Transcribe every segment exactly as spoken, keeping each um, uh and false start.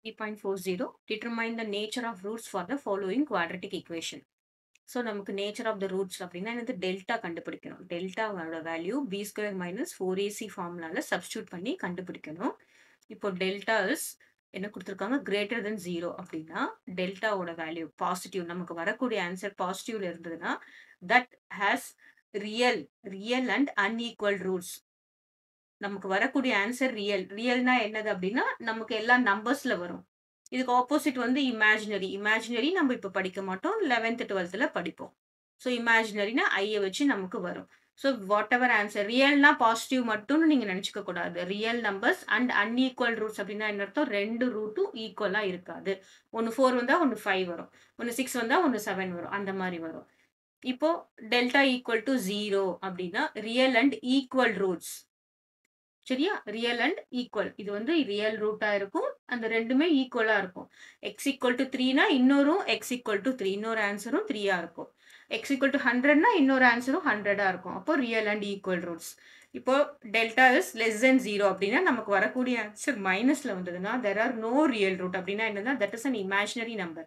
three point four zero. Determine the nature of roots for the following quadratic equation. So நமக்கு nature of the roots அப்படின்னா என்னது delta கண்டுபிடிக்கணும். டெல்டாவோட value B square minus four AC ஃபார்முலால substitute பண்ணி கண்டுபிடிக்கணும். இப்போ டெல்டா இஸ் என்ன கொடுத்துருக்காங்க கிரேட்டர் தென் ஜீரோ அப்படின்னா டெல்டாவோட வேல்யூ பாசிட்டிவ் நமக்கு வரக்கூடிய ஆன்சர் பாசிட்டிவ்ல இருந்ததுன்னா that has real real and unequal roots. நமக்கு வரக்கூடிய ஆன்சர் ரியல் ரியல்னா என்னது அப்படின்னா நமக்கு எல்லா நம்பர்ஸ்ல வரும். இதுக்கு ஆப்போசிட் வந்து இமேஜினரி இமேஜினரி நம்ம இப்ப படிக்க மாட்டோம், லெவன்த் டுவெல்த்ல படிப்போம். ஸோ இமேஜினரினா ஐயை வச்சு நமக்கு வரும். ஸோ வாட் எவர் ஆன்சர் ரியல்னா பாசிட்டிவ் மட்டும்னு நீங்க நினைச்சுக்க கூடாது. Real numbers and unequal roots அப்படின்னா என்ன அர்த்தம், ரெண்டு ரூட்டும் ஈக்குவலா இருக்காது. ஒன்னு ஃபோர் வந்தா ஒன்னு ஃபைவ் வரும், ஒன்னு சிக்ஸ் வந்தா ஒன்னு செவன் வரும், அந்த மாதிரி வரும். இப்போ டெல்டா ஈக்குவல் டு ஜீரோ அப்படின்னா ரியல் அண்ட் ஈக்குவல் ரூட்ஸ். சரியா, ரியல் அண்ட் ஈக்குவல் இது வந்து ரியல் ரூட்டா இருக்கும், அந்த ரெண்டுமே ஈக்குவலா இருக்கும். எக்ஸ் ஈக்குவல் டு த்ரீனா இன்னொரு எக்ஸ் ஈக்குவல் டு த்ரீ இன்னொரு ஆன்சரும் த்ரீயா இருக்கும். எக்ஸ் ஈக்குவல் டு ஹண்ட்ரட்னா இன்னொரு ஆன்சரும் ஹண்ட்ரடா இருக்கும். அப்போ ரியல் அண்ட் ஈக்குவல் ரூட்ஸ். இப்போ delta is less than zero அப்படின்னா நமக்கு வரக்கூடிய ஆன்சர் மைனஸ்ல வந்ததுன்னா there are no real root அப்படின்னா என்னன்னா that is an imaginary number.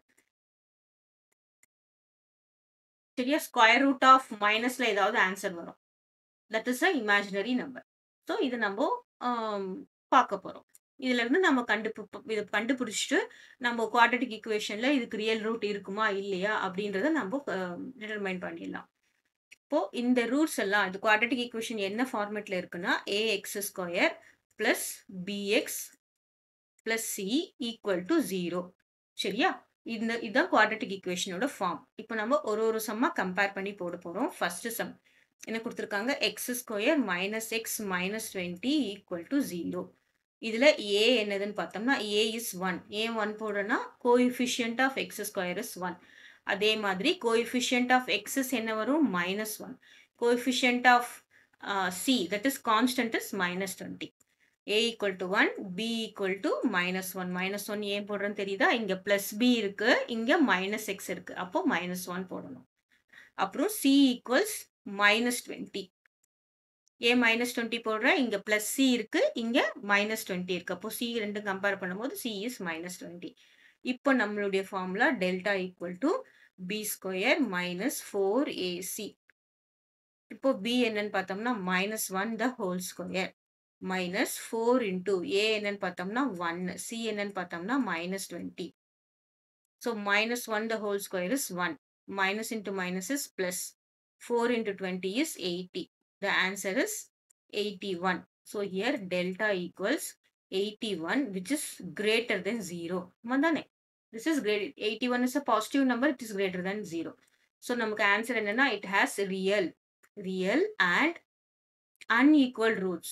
சரியா, ஸ்கொயர் ரூட் ஆஃப் மைனஸ்ல ஏதாவது ஆன்சர் வரும், that is a imaginary number. So இது நம்ம பார்க்க போறோம். இதுல இருந்து நம்ம கண்டுபி இதை கண்டுபிடிச்சிட்டு நம்ம குவாட்ரட்டிக் ஈக்குவேஷன்ல இதுக்கு ரியல் ரூட் இருக்குமா இல்லையா அப்படின்றத நம்ம டிட்டர்மைன் பண்ணிடலாம். இப்போ இந்த ரூட்ஸ் எல்லாம் இந்த குவாட்ரட்டிக் ஈக்குவேஷன் என்ன ஃபார்மேட்ல இருக்குன்னா A X square plus BX plus C equal to zero. சரியா, இந்த இதுதான் குவாட்ரட்டிக் ஈக்குவேஷனோட ஃபார்ம். இப்போ நம்ம ஒரு ஒரு சம்மா கம்பேர் பண்ணி போட போறோம். ஃபர்ஸ்ட் சம் என்ன கொடுத்துருக்காங்க, X square minus X minus twenty equal to zero. இதுல ஏ என்னதுன்னு பார்த்தோம்னா A is one. A one போடுறோம்னா coefficient of X square is one. அதே மாதிரி கோஎஃபிஷியன்ட் ஆஃப் எக்ஸ் இஸ் என்ன வரும், minus one. Coefficient of C that is constant is minus twenty. A equal to one, B equal to minus one. Minus one ஏன் போடுறோன்னு தெரியுதா, இங்க plus B இருக்கு, இங்க மைனஸ் எக்ஸ் இருக்கு, அப்போ மைனஸ் ஒன் போடணும். அப்புறம் சி ஈக்குவல்ஸ் மைனஸ் டுவெண்ட்டி. ஏ மைனஸ் டுவெண்ட்டி போடுறேன், இங்க பிளஸ் சி இருக்கு, இங்க மைனஸ் டுவெண்ட்டி இருக்கு, அப்போ சி ரெண்டு கம்பேர் பண்ணும்போது சி இஸ் மைனஸ் டுவெண்ட்டி. இப்போ நம்மளுடைய formula delta equal to B square minus four AC. இப்போ பி என்னன்னு பார்த்தோம்னா minus one the whole square minus four into A என்னன்னு பார்த்தோம்னா ஒன், சி என்னன்னு பார்த்தோம்னா minus twenty. So minus one the whole square is one, minus into minus is plus, four into twenty is eighty. The answer is eighty-one. So here delta equals eighty-one, which is greater than zero. Mandane, this is great. eighty-one is a positive number, it is greater than zero. So நமக்கு answer என்னன்னா it has real, real and unequal roots.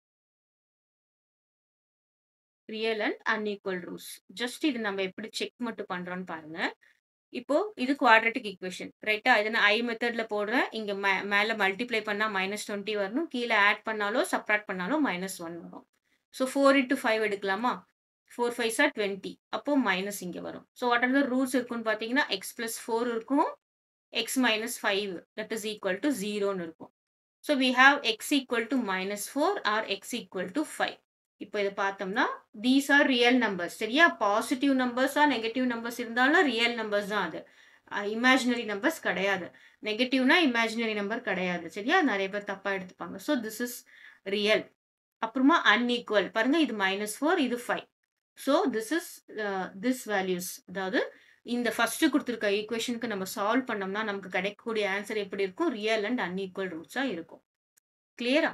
Real and unequal roots. Just இது நம்ம எப்படி check மட்டும் பண்றோம்னு பாருங்க. இப்போ இது குவாட்ரட்டிக் ஈக்குவேஷன் ரைட்டா, இதை நான் ஐ மெத்தட்ல போடுறேன். இங்க மேல மல்டிப்ளை பண்ணா மைனஸ் டுவெண்ட்டி வரணும், கீழே ஆட் பண்ணாலோ சப்ராக்ட் பண்ணாலும் மைனஸ் ஒன் வரும். ஸோ ஃபோர் இன்டூ ஃபைவ் எடுக்கலாமா, ஃபோர் ஃபைவ் சார் டுவெண்ட்டி, அப்போ மைனஸ் இங்க வரும். So what are the roots இருக்குன்னு பாத்தீங்கன்னா எக்ஸ் பிளஸ் ஃபோர் இருக்கும், X minus five that is equal to ஜீரோன்னு இருக்கும். So we have X equal to minus four or X equal to five. இப்போ இதை பார்த்தோம்னா தீஸ் ஆர் ரியல் நம்பர்ஸ். சரியா, positive நம்பர்ஸா நெகட்டிவ் நம்பர்ஸ் இருந்தாலும் ரியல் நம்பர்ஸ் தான், அது இமேஜினரி நம்பர்ஸ் கிடையாது. நெகட்டிவ்னா இமேஜினரி நம்பர் கிடையாது. சரியா, நிறைய பேர் தப்பா எடுத்துப்பாங்க. So this is real. அப்புறமா அன்ஈக்குவல் பாருங்க, இது மைனஸ் ஃபோர், இது five. So this is this values, அதாவது இந்த ஃபர்ஸ்ட் கொடுத்துருக்க ஈக்குவேஷனுக்கு நம்ம சால்வ் பண்ணோம்னா நமக்கு கிடைக்கக்கூடிய ஆன்சர் எப்படி இருக்கும், ரியல் அண்ட் அன்ஈக்குவல் ரூட்ஸா இருக்கும். கிளியரா?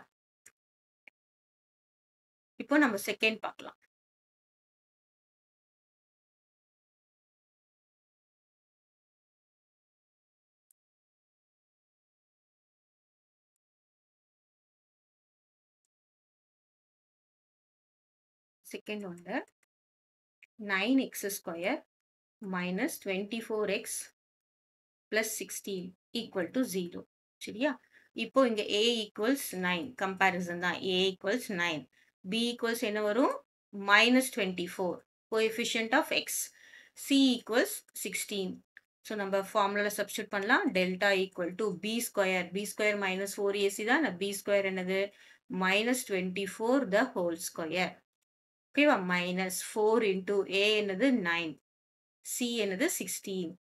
இப்போ நம்ம செகண்ட் பார்க்கலாம். செகண்ட் ஒன்ல nine X square minus twenty four X plus sixteen equal to zero. சரியா, இப்போ இங்க ஏ ஈக்குவல்ஸ் நைன், கம்பேரிசன் தான். A equals nine, B equals என்ன வரும், minus twenty four, coefficient of X, C equals sixteen. So நம்ம ஃபார்முலால substitute பண்ணலாம். Delta equal to B square, B square minus four AC தான், பி ஸ்கொயர் என்னது minus twenty four the whole square ஓகேவா? Minus four into A என்னது nine. C என்னது sixteen.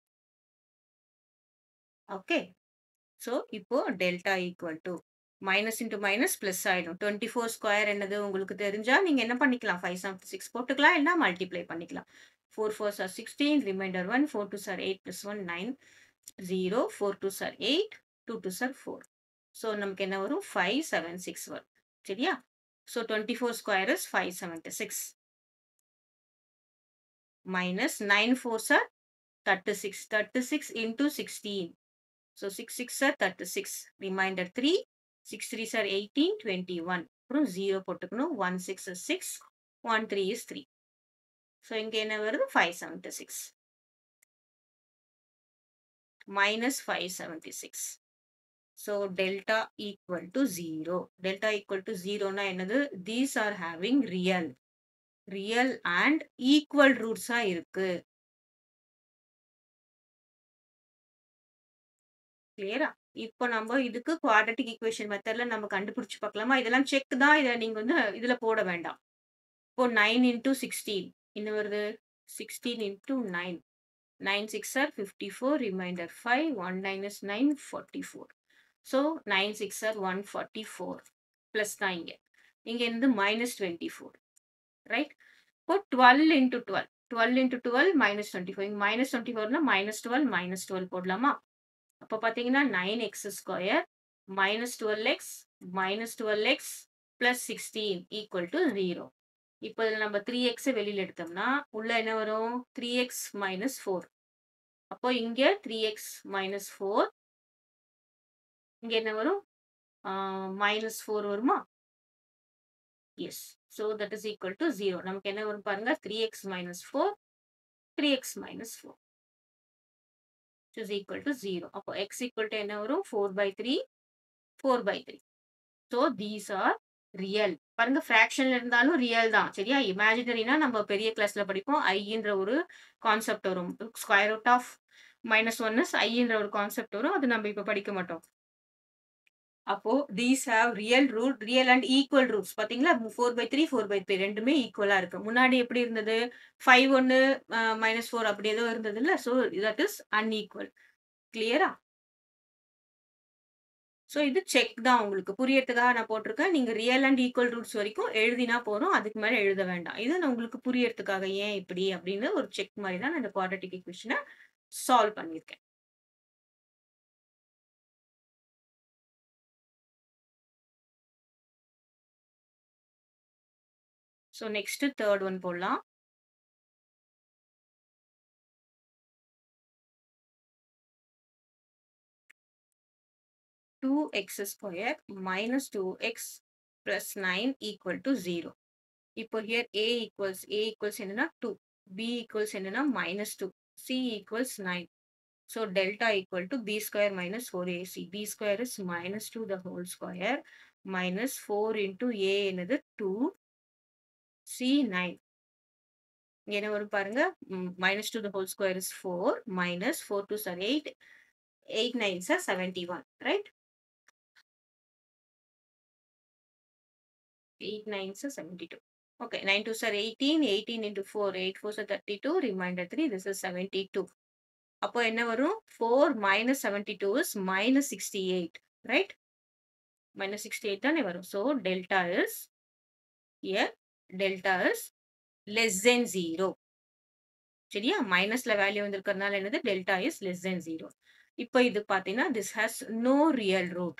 Okay. So இப்போ delta equal to minus into minus plus ஆயிடும். Twenty four square என்னது உங்களுக்கு தெரிஞ்சா நீங்க என்ன பண்ணிக்கலாம்? ஃபைவ் செவன்டி சிக்ஸ் போட்டுக்கலாம். இல்ல மல்டிப்ளை பண்ணிக்கலாம். Four fours are sixteen, remainder one, four twos are eight plus one nine, zero, four twos are eight, two twos are four. So நமக்கு என்ன வரும்? ஃபைவ் செவன் சிக்ஸ் வரும். சரியா? So twenty four square is five seventy six. minus nine fours are thirty-six. thirty-six into sixteen. So six six are thirty-six. Remainder three. six threes are eighteen, twenty-one. அப்புறம் zero போட்டுக்கணும். one six is six. one three is three. So இங்க என்ன வருது? five seventy-six. Minus five seventy-six. So delta equal to zero. Delta equal to zero na என்னது? These are having real. Real and equal roots ஆ இருக்கு. கிளியரா? இப்போ நம்ம இதுக்கு quadratic equation மெத்தட்ல நம்ம கண்டுபிடிச்சு பார்க்கலாமா? இதெல்லாம் செக் தான். இத நீங்க வந்து இதுல போட வேண்டாம். இப்போ nine into sixteen. என்ன வருது? sixteen into nine. nine six are fifty-four. Remainder five. one nine is nine. forty-four. So nine six are one forty-four. Plus தான் இங்க. இங்க இருந்து minus twenty-four. Right? இப்போ twelve into twelve. twelve into twelve minus twenty-four. இங்க minus twenty-four னா minus twelve minus twelve போடலாமா? அப்ப பாத்தீங்கன்னா nine x square minus twelve x minus twelve x plus sixteen equal to zero. இப்போ இதுல நம்ம three x வெளியில எடுத்தோம்னா உள்ள என்ன வரும்? three x minus four. அப்போ இங்க three x minus four. இங்க என்ன வரும்? minus four வருமா? Yes. So that is equal to zero. நமக்கு என்ன வரும் பாருங்க? three x minus four. three x minus four. Which is equal to zero. அப்போ x equal to என்ன வரும்? four by three. four by three. So these are real. பாருங்க ஃபிராக்ஷன்ல இருந்தாலும் real தான். சரியா? இமேஜினரினா நம்ம பெரிய கிளாஸ்ல படிப்போம். ஐன்ற ஒரு கான்செப்ட் வரும். Square root of minus one is ஐன்ற ஒரு கான்செப்ட் வரும். அது நம்ம இப்ப படிக்க மாட்டோம். அப்போ these have real root, real and equal roots. பாத்தீங்களா? four by three, four by three ரெண்டுமே ஈக்குவலா இருக்கு. முன்னாடி எப்படி இருந்தது? five one minus four அப்படி ஏதோ இருந்தது இல்ல? So that is unequal. கிளியரா? சோ இது செக் தான் உங்களுக்கு புரியறதுக்காக நான் போட்டிருக்கேன். நீங்க ரியல் அண்ட் ஈக்குவல் ரூட்ஸ் வரைக்கும் எழுதினா போதும். அதுக்கு மேல எழுத வேண்டாம். இது நான் உங்களுக்கு புரியறதுக்காக ஏன் இப்படி அப்படின்னு ஒரு செக் மாதிரி தான் நான் இந்த குவாட்ரட்டிக் ஈக்குவேஷனை சால்வ் பண்ணியிருக்கேன். So next third one போடலாம். two x square minus two x plus nine equal to zero. இப்போ here a equals a equals என்னன்னா two, b equals என்னன்னா minus two, c equals nine. So delta equal to b square minus four a c. b square is minus two the whole square minus four into a என்னது two, c nine. இங்க என்ன வரும் பாருங்க? minus two the whole square is four minus four twos are eight, eight nines are seventy-one, right? eight nines are seventy-two. Okay, nine twos are eighteen, eighteen into four, eight fours are thirty-two, remainder three, this is seventy-two. அப்போ என்ன வரும்? four minus seventy-two is minus sixty-eight, right? minus sixty-eight தானே வரும். So delta is here, delta is less than zero. சரியா? மைனஸ்ல value வந்திருக்கிறதுனால என்னது? delta is less than zero. இப்போ இது பாத்தீங்கன்னா this has no real root.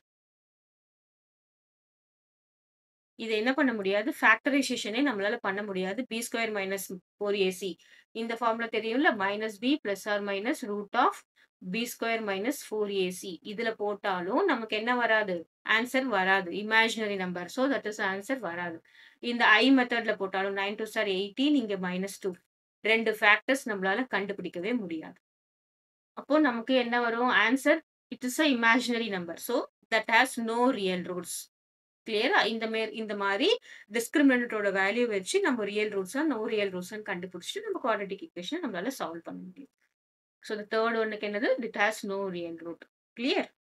இது என்ன பண்ண முடியாது? ஃபேக்டரைசேஷனே நம்மளால பண்ண முடியாது. b square minus four a c. இந்த ஃபார்முலா தெரியும்ல? Minus b plus or minus root of b square minus four a c. இதுல போட்டாலும் நமக்கு என்ன வராது? ஆன்சர் வராது. Imaginary number. So that is answer வராது. இந்த ஐ மெத்தட்ல போட்டாலும் nine twos are eighteen, இங்க மைனஸ் டூ. ரெண்டு ஃபேக்டர்ஸ் நம்மளால கண்டுபிடிக்கவே முடியாது. அப்போ நமக்கு என்ன வரும்? Answer it is a imaginary number. So that has no real roots. கிளியரா? இந்த மே இந்த மாதிரி டிஸ்கிரிமினன்ட்டோட வேல்யூ வச்சு நம்ம ரியல் ரூட்ஸா நோ ரியல் ரூட்ஸ் கண்டுபிடிச்சிட்டு நம்ம குவாட்ரட்டிக் ஈக்குவேஷன் நம்மளால சால்வ் பண்ண முடியும். ஸோ the third ஒன்னுக்கு என்னது? It has no real root. Clear?